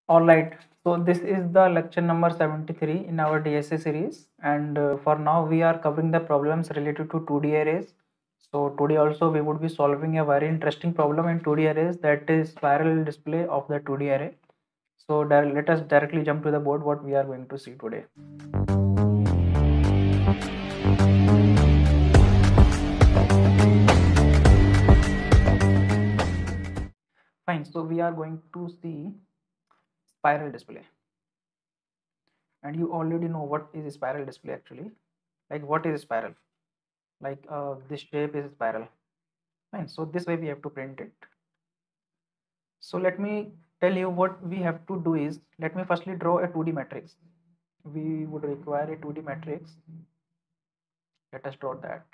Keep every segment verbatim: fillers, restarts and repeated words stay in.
All right, so this is the lecture number seventy-three in our D S A series, and uh, for now we are covering the problems related to two D arrays. So today also we would be solving a very interesting problem in two D arrays, that is spiral display of the two D array. So dir- let us directly jump to the board what we are going to see today. Fine, so we are going to see spiral display, and you already know what is spiral display actually. Like what is spiral? Like uh, this shape is spiral. Fine, so this way we have to print it. So let me tell you what we have to do is, let me firstly draw a two D matrix. We would require a two D matrix. Let us draw that.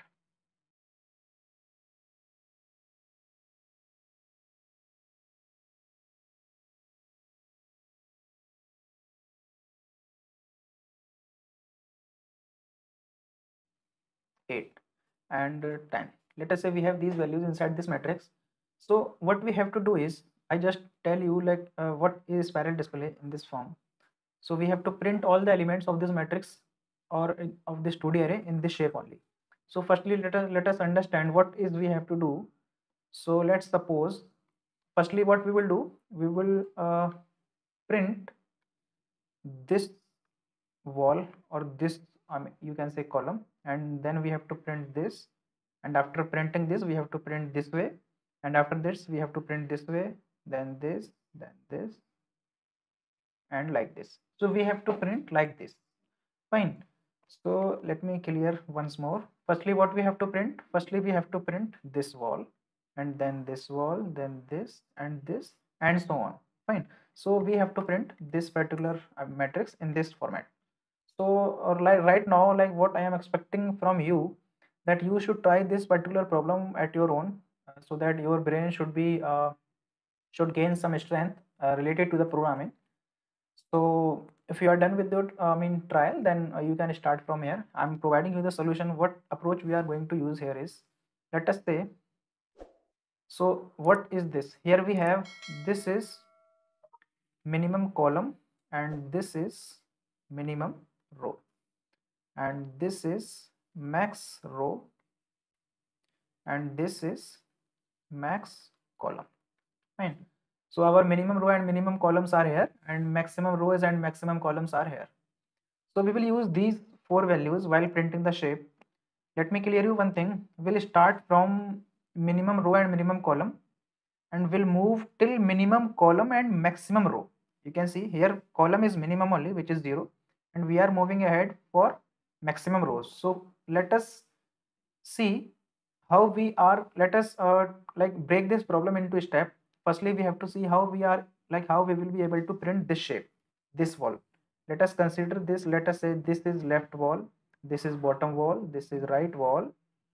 eight and uh, ten. Let us say we have these values inside this matrix. So what we have to do is, I just tell you like uh, what is spiral display in this form. So we have to print all the elements of this matrix or in, of this two D array in this shape only. So firstly let us let us understand what is we have to do. So let's suppose, firstly what we will do, we will uh, print this wall or this, I mean you can say column, and then we have to print this, and after printing this we have to print this way, and after this we have to print this way, then this, then this, and like this. So we have to print like this. Fine, so let me clear once more. Firstly what we have to print, firstly we have to print this wall, and then this wall, then this and this, and so on. Fine, so we have to print this particular uh, matrix in this format. So or like right now, like what I am expecting from you, that you should try this particular problem at your own, uh, so that your brain should be uh, should gain some strength uh, related to the programming. So if you are done with your uh, I mean trial, then uh, you can start from here. I'm providing you the solution. What approach we are going to use here is, let us say, so what is this? Here we have, this is minimum column, and this is minimum row, and this is max row, and this is max column. Fine. So our minimum row and minimum columns are here, and maximum rows and maximum columns are here. So we will use these four values while printing the shape. Let me clear you one thing. We'll start from minimum row and minimum column, and we'll move till minimum column and maximum row. You can see here column is minimum only, which is zero, and we are moving ahead for maximum rows. So let us see how we are, let us uh, like break this problem into step. Firstly we have to see how we are, like how we will be able to print this shape, this wall. Let us consider this. Let us say this is left wall, this is bottom wall, this is right wall,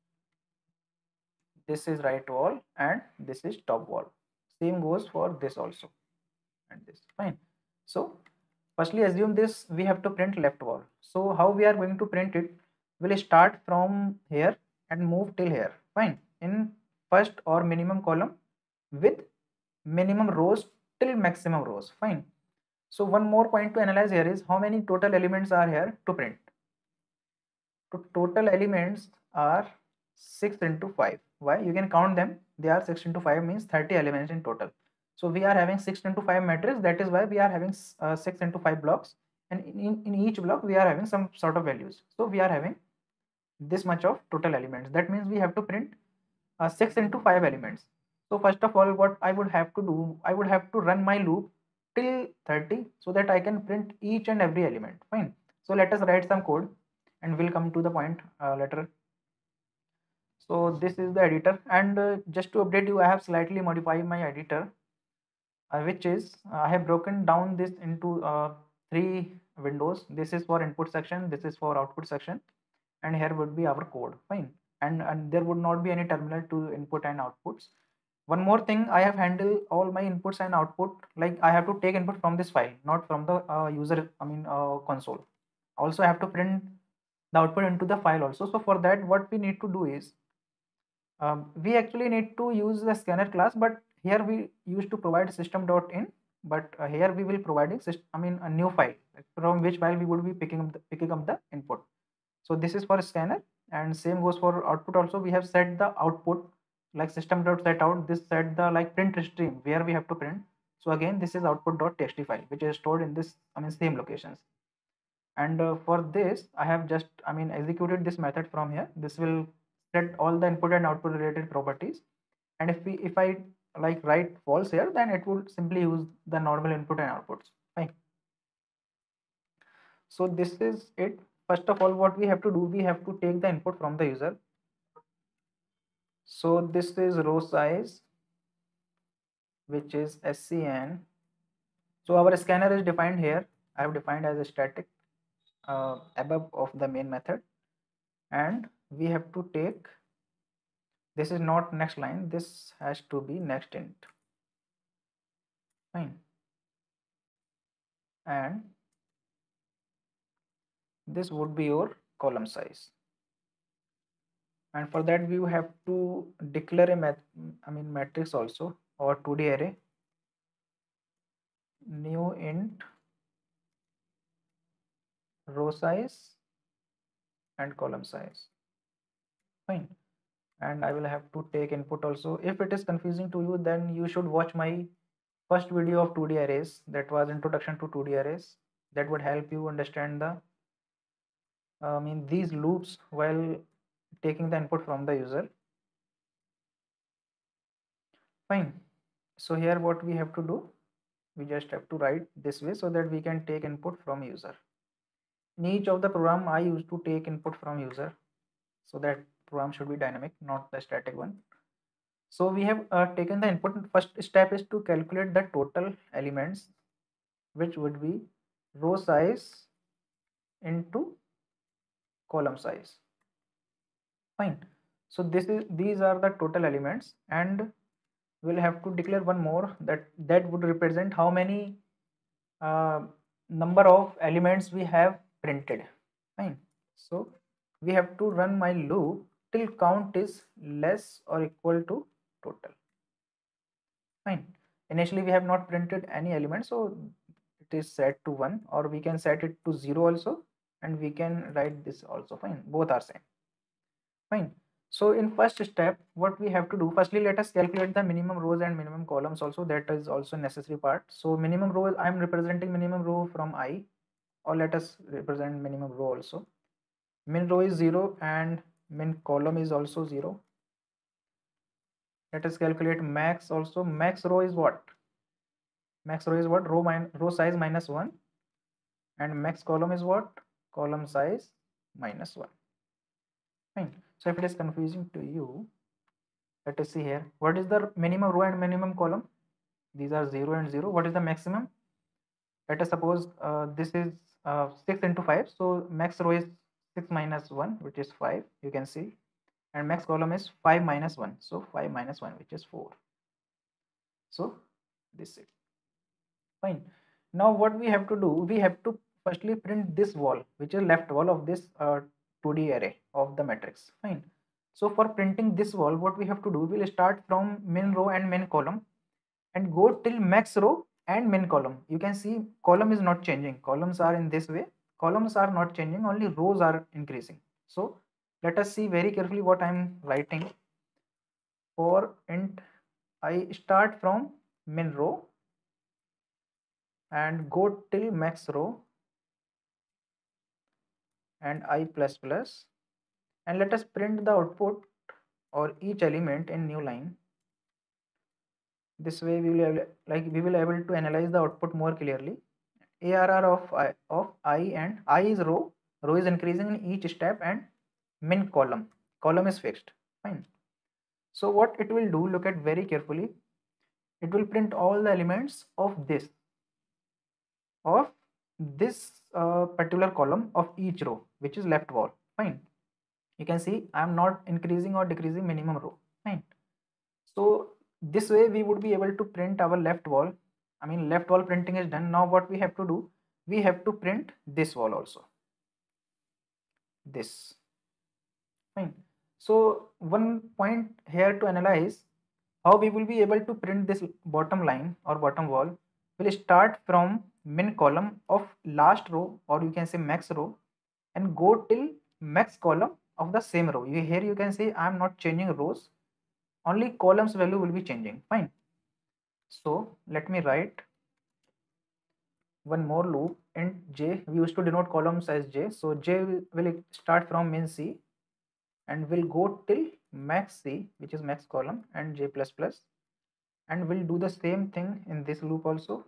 this is right wall, and this is top wall. Same goes for this also, and this. Fine. So firstly assume this, we have to print left wall. So how we are going to print it, we'll start from here and move till here. Fine, in first or minimum column with minimum rows till maximum rows. Fine. So one more point to analyze here is, how many total elements are here to print. So total elements are six into five. Why? You can count them. They are six into five, means thirty elements in total. So we are having six into five matrix. That is why we are having uh, six into five blocks, and in, in each block we are having some sort of values. So we are having this much of total elements. That means we have to print uh, six into five elements. So first of all, what I would have to do, I would have to run my loop till thirty, so that I can print each and every element. Fine. So let us write some code, and we'll come to the point uh, later. So this is the editor, and uh, just to update you, I have slightly modified my editor, uh, which is uh, I have broken down this into uh, three windows. This is for input section, this is for output section, and here would be our code. Fine. And, and there would not be any terminal to input and outputs. One more thing, I have handled all my inputs and output, like I have to take input from this file, not from the uh, user, I mean uh, console. Also I have to print the output into the file also. So for that, what we need to do is, um, we actually need to use the scanner class, but here we used to provide system.in but uh, here we will providing syst- I mean a new file, like from which file we would be picking up the, picking up the input. So this is for scanner, and same goes for output also. We have set the output like system dot set out, this set the like print stream where we have to print. So again this is output dot txt file which is stored in this, I mean same locations. And uh, for this I have just, I mean executed this method from here. This will set all the input and output related properties, and if we if I like write false here, then it will simply use the normal input and outputs. Fine. So this is it. First of all, what we have to do, we have to take the input from the user. So this is row size, which is scn. So our scanner is defined here. I have defined as a static uh, above of the main method, and we have to take, this is not next line, this has to be next int. Fine. And this would be your column size, and for that we have to declare a mat I mean matrix also, or two D array, new int row size and column size. Fine. And I will have to take input also. If it is confusing to you, then you should watch my first video of two D arrays, that was introduction to two D arrays. That would help you understand the uh, I mean these loops while taking the input from the user. Fine. So here what we have to do, we just have to write this way so that we can take input from user. In each of the program I used to take input from user, so that program should be dynamic, not the static one. So we have uh, taken the input. First step is to calculate the total elements, which would be row size into column size. Fine. So this is, these are the total elements, and we'll have to declare one more, that that would represent how many uh, number of elements we have printed. Fine. So we have to run my loop till count is less or equal to total. Fine. Initially we have not printed any element, so it is set to one, or we can set it to zero also, and we can write this also. Fine, both are same. Fine. So in first step, what we have to do, firstly let us calculate the minimum rows and minimum columns also. That is also necessary part. So minimum row, I am representing minimum row from I, or let us represent minimum row also. Min row is zero and min column is also zero. Let us calculate max also. Max row is what? Max row is what? Row min row size minus one, and max column is what? Column size minus one. Fine. So if it is confusing to you, let us see here. What is the minimum row and minimum column? These are zero and zero. What is the maximum? Let us suppose uh, this is uh, six into five. So max row is six minus one, which is five. You can see, and max column is five minus one. So five minus one, which is four. So this is fine. Now what we have to do, we have to firstly print this wall, which is left wall of this uh, two D array of the matrix. Fine. So for printing this wall, what we have to do, we'll start from min row and min column and go till max row and min column. You can see column is not changing. Columns are in this way. Columns are not changing, only rows are increasing. So let us see very carefully what I am writing. For int I start from min row and go till max row and I plus plus, and let us print the output or each element in new line. This way we will able, like we will able to analyze the output more clearly. A R R of I, of I, and I is row, row is increasing in each step, and min column, column is fixed. Fine. So what it will do, look at very carefully, it will print all the elements of this of this uh, particular column of each row, which is left wall. Fine. You can see I am not increasing or decreasing minimum row. Fine. So this way we would be able to print our left wall. I mean left wall printing is done. Now what we have to do, we have to print this wall also, this. Fine. So one point here to analyze how we will be able to print this bottom line or bottom wall. will start from min column of last row, or you can say max row, and go till max column of the same row. You, here you can see I am not changing rows, only columns value will be changing. Fine. So let me write one more loop in j. We used to denote columns as j. So j will start from min c and will go till max c, which is max column, and j plus plus, and we'll do the same thing in this loop also.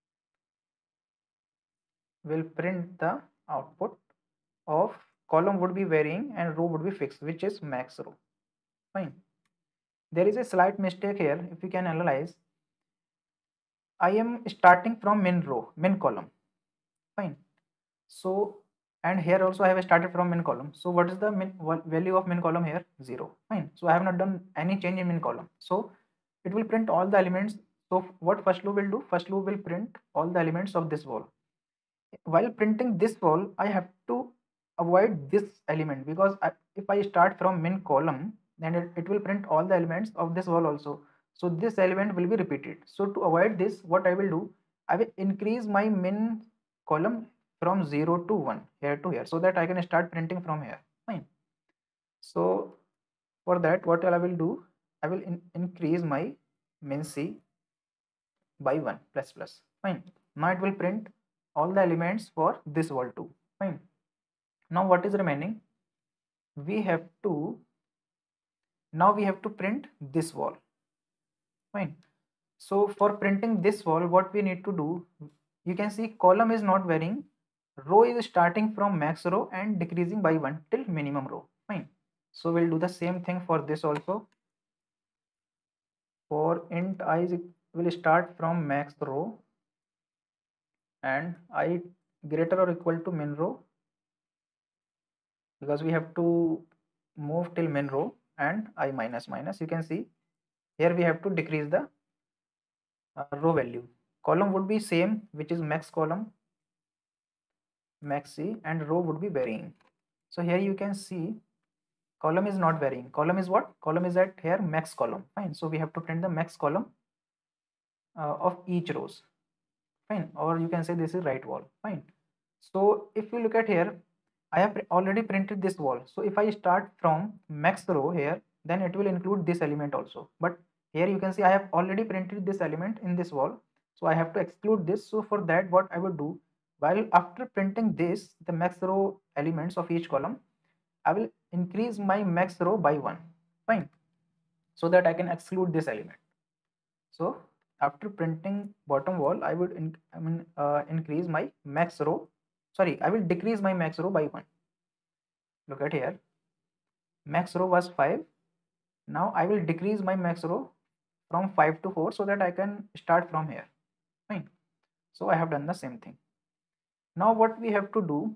We'll print the output of column would be varying and row would be fixed, which is max row. Fine. There is a slight mistake here. If you can analyze, I am starting from min row, min column. Fine. So, and here also I have started from min column. So what is the min value of min column here? Zero. Fine. So I have not done any change in min column. So it will print all the elements. So what first loop will do? First loop will print all the elements of this wall. While printing this wall, I have to avoid this element, because I, if I start from min column, then it, it will print all the elements of this wall also. So this element will be repeated. So to avoid this, what I will do, I will increase my min column from zero to one, here to here, so that I can start printing from here. Fine. So for that, what I will do, I will in, increase my min c by one plus plus. Fine. Now it will print all the elements for this wall too. Fine. Now what is remaining? We have to, now we have to print this wall. Fine. So for printing this wall, what we need to do, you can see column is not varying, row is starting from max row and decreasing by one till minimum row. Fine. So we'll do the same thing for this also. For int I will start from max row and I greater or equal to min row, because we have to move till min row, and I minus minus. You can see here we have to decrease the uh, row value. Column would be same, which is max column, max c, and row would be varying. So here you can see column is not varying. Column is what? Column is at here max column. Fine. So we have to print the max column uh, of each rows. Fine. Or you can say this is right wall. Fine. So if you look at here, I have already printed this wall. So if I start from max row here, then it will include this element also. But here you can see I have already printed this element in this wall. So I have to exclude this. So for that, what I would do, while after printing this, the max row elements of each column, I will increase my max row by one. Fine. So that I can exclude this element. So after printing bottom wall, I would in, I mean uh, increase my max row. Sorry, I will decrease my max row by one. Look at here. Max row was five. Now I will decrease my max row from five to four, so that I can start from here. Fine. So I have done the same thing. Now what we have to do,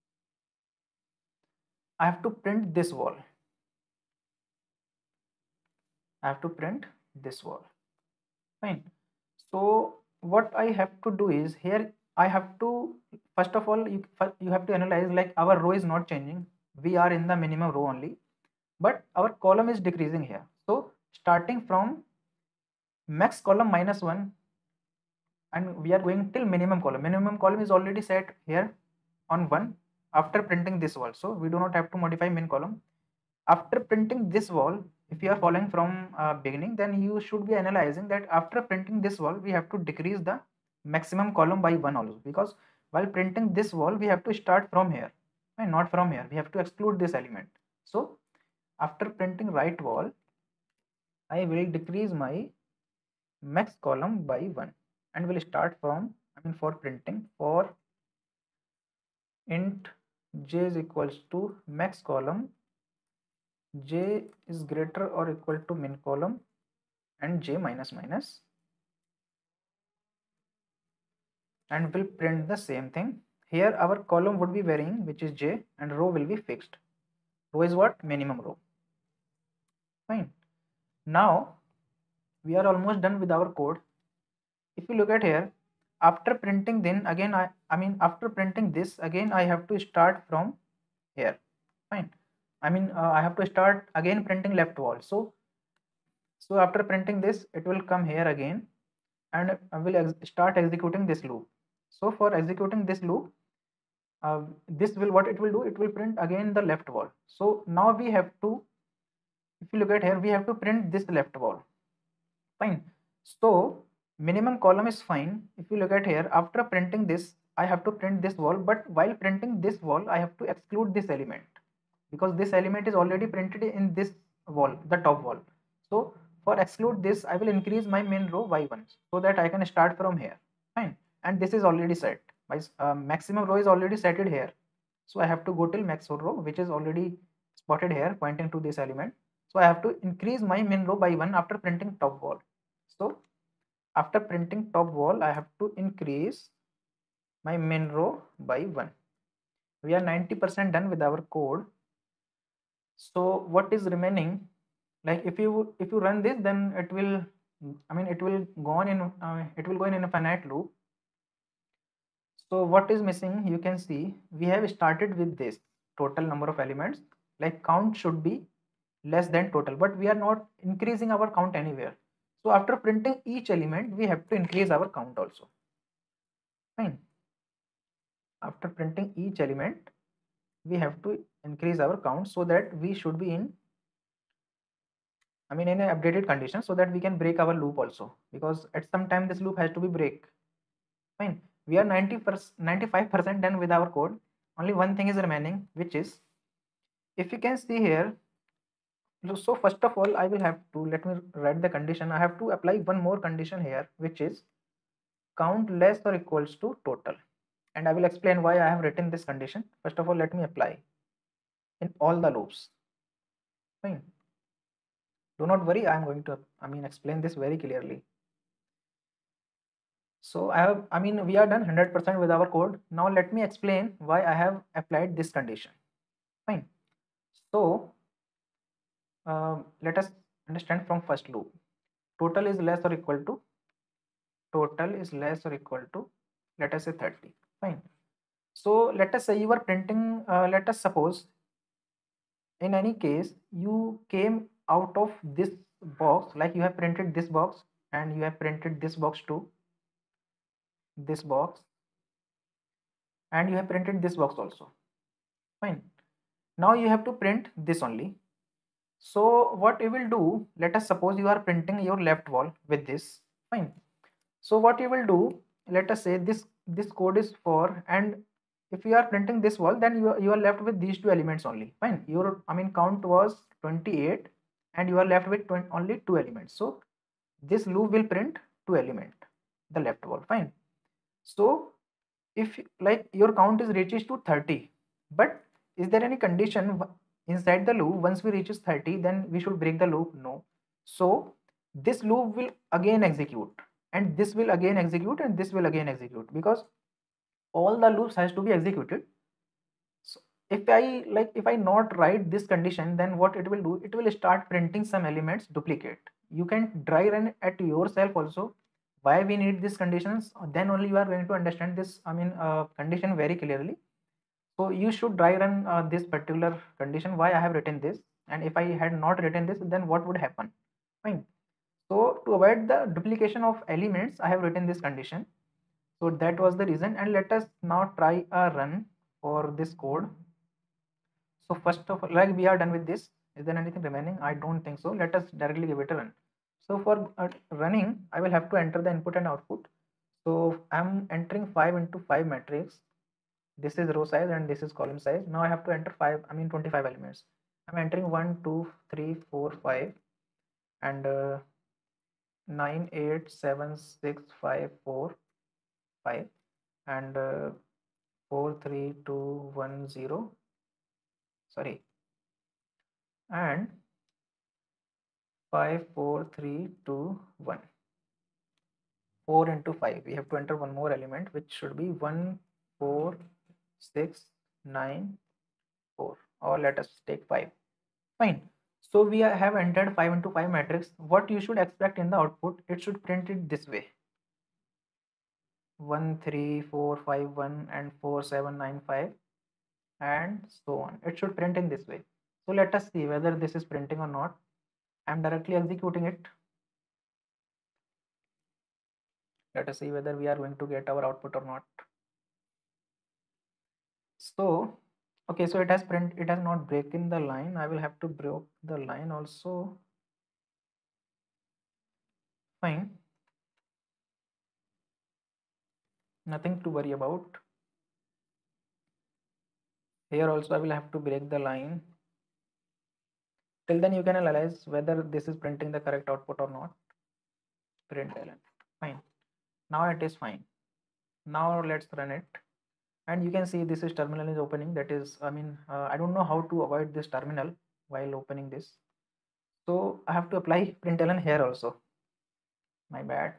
I have to print this wall. I have to print this wall. Fine. So what I have to do is, here I have to, first of all, you, you have to analyze, like our row is not changing. We are in the minimum row only, but our column is decreasing here. So starting from max column minus one, and we are going till minimum column. Minimum column is already set here on one after printing this wall. So we do not have to modify min column. After printing this wall, if you are following from uh, beginning, then you should be analyzing that after printing this wall, we have to decrease the maximum column by one also, because while printing this wall, we have to start from here and not from here. We have to exclude this element. So after printing right wall, I will decrease my max column by one and will start from, I mean for printing, for int j is equals to max column, j is greater or equal to min column, and j minus minus, and will print the same thing. Here our column would be varying, which is j, and row will be fixed. Row is what? Minimum row. Fine. Now we are almost done with our code. If you look at here, after printing, then again I, I mean after printing this, again I have to start from here. Fine. I mean uh, I have to start again printing left wall. So so after printing this, it will come here again, and I will ex start executing this loop. So for executing this loop, uh, this will what it will do, it will print again the left wall. So now we have to, if you look at here, we have to print this left wall. Fine. So minimum column is fine. If you look at here, after printing this, I have to print this wall, but while printing this wall, I have to exclude this element because this element is already printed in this wall, the top wall. So for exclude this, I will increase my main row by one so that I can start from here. Fine. And this is already set. My uh, maximum row is already set here. So I have to go till max row, which is already spotted here pointing to this element. So I have to increase my min row by one after printing top wall. So after printing top wall, I have to increase my min row by one. We are ninety percent done with our code. So what is remaining? Like if you if you run this, then it will, I mean it will go on in uh, it will go in, in a finite loop. So what is missing? You can see we have started with this total number of elements. Like count should be less than total, but we are not increasing our count anywhere. So after printing each element, we have to increase our count also. Fine. After printing each element, we have to increase our count so that we should be in, I mean in an updated condition, so that we can break our loop also, because at some time this loop has to be break. Fine. We are ninety percent, ninety-five percent done with our code. Only one thing is remaining, which is, if you can see here, so first of all, I will have to, let me write the condition. I have to apply one more condition here, which is count less or equals to total. And I will explain why I have written this condition. First of all, let me apply in all the loops. Fine. Do not worry, I am going to, I mean, explain this very clearly. So I have, I mean, we are done one hundred percent with our code. Now let me explain why I have applied this condition. Fine. So uh, let us understand from first loop. Total is less or equal to, total is less or equal to, let us say thirty. Fine. So let us say you are printing, uh, let us suppose in any case you came out of this box, like you have printed this box and you have printed this box too, this box, and you have printed this box also. Fine. Now you have to print this only. So what you will do, let us suppose you are printing your left wall with this. Fine. So what you will do, let us say this this code is for, and if you are printing this wall, then you are, you are left with these two elements only. Fine. Your, I mean, count was twenty-eight and you are left with twenty, only two elements. So this loop will print two element, the left wall. Fine. So if like your count is reaches to thirty, but is there any condition inside the loop? Once we reaches thirty, then we should break the loop? No. So this loop will again execute, and this will again execute, and this will again execute, because all the loops has to be executed. So if I like if I not write this condition, then what it will do, it will start printing some elements duplicate. You can dry run at yourself also why we need these conditions, then only you are going to understand this, I mean uh, condition very clearly. So you should dry run uh, this particular condition why I have written this, and if I had not written this, then what would happen. Fine. So to avoid the duplication of elements, I have written this condition. So that was the reason, and let us now try a run for this code. So first of all, like we are done with this, is there anything remaining? I don't think so. Let us directly give it a run. So for uh, running, I will have to enter the input and output. So I'm entering five into five matrix. This is row size and this is column size. Now I have to enter five, I mean twenty-five elements. I'm entering one, two, three, four, five, and uh, nine, eight, seven, six, five, four, five, and uh, four, three, two, one, zero. Sorry, and five, four, three, two, one. four into five. We have to enter one more element, which should be one, four, six, nine, four. Or let us take five. Fine. So we have entered five into five matrix. What you should expect in the output, it should print it this way: one, three, four, five, one, and four, seven, nine, five, and so on. It should print in this way. So let us see whether this is printing or not. I'm directly executing it. Let us see whether we are going to get our output or not. So okay, so it has print, it has not broken the line. I will have to break the line also. Fine, nothing to worry about. Here also I will have to break the line. Till then you can analyze whether this is printing the correct output or not. Println. Fine. Now it is fine. Now let's run it. And you can see this is terminal is opening. That is, I mean, uh, I don't know how to avoid this terminal while opening this. So I have to apply println here also. My bad.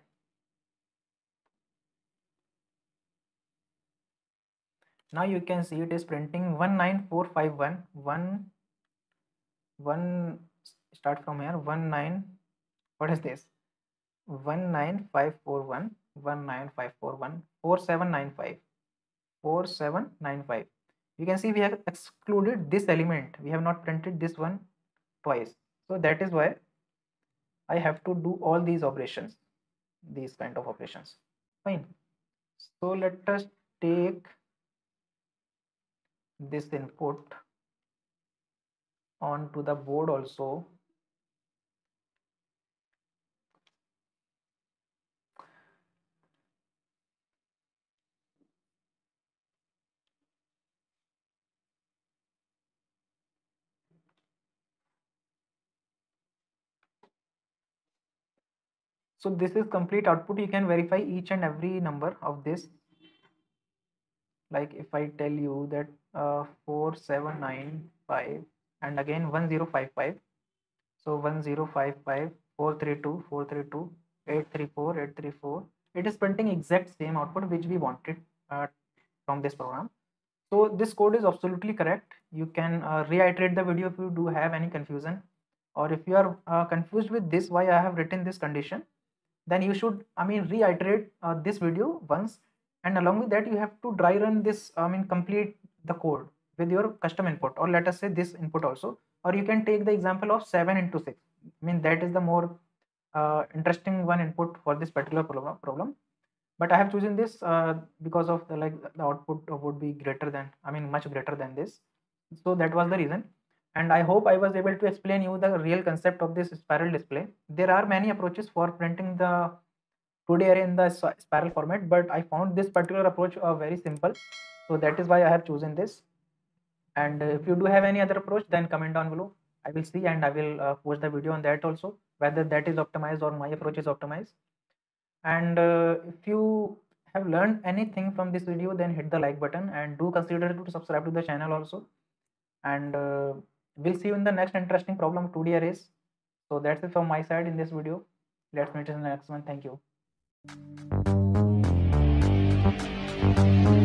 Now you can see it is printing one nine four five one. One, one start from here. One nine. What is this? One nine five four one. One nine five four one. Four seven nine five. Four seven nine five. You can see we have excluded this element. We have not printed this one twice. So that is why I have to do all these operations, these kind of operations. Fine. So let us take this input onto the board also. So this is complete output. You can verify each and every number of this. Like if I tell you that uh, four seven nine five and again one zero five five. So one zero five five, four three two, four three two, eight three four, eight three four. It is printing exact same output which we wanted uh, from this program. So this code is absolutely correct. You can uh, reiterate the video if you do have any confusion, or if you are uh, confused with this why I have written this condition, then you should, I mean, reiterate uh, this video once, and along with that you have to dry run this, I mean, complete the code with your custom input, or let us say this input also, or you can take the example of seven into six. I mean, that is the more uh, interesting one input for this particular problem. But I have chosen this uh, because of the, like, the output would be greater than, I mean, much greater than this. So that was the reason. And I hope I was able to explain you the real concept of this spiral display. There are many approaches for printing the two D array in the spiral format, but I found this particular approach uh, very simple. So that is why I have chosen this. And uh, if you do have any other approach, then comment down below. I will see and I will uh, post the video on that also, whether that is optimized or my approach is optimized. And uh, if you have learned anything from this video, then hit the like button and do consider to subscribe to the channel also. And uh, we'll see you in the next interesting problem, two D arrays. So that's it from my side in this video. Let's meet in the next one. Thank you.